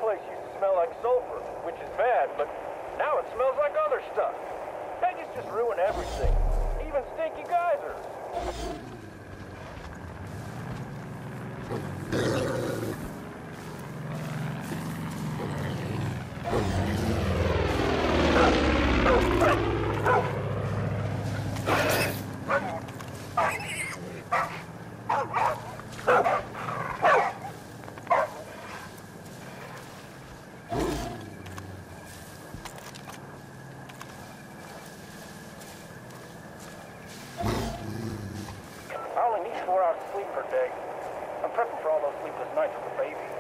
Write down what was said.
place used to smell like sulfur, which is bad, but now it smells like other stuff. Vegas just ruined everything, even stinky geysers. I only need 4 hours of sleep per day. I'm prepping for all those sleepless nights with the baby.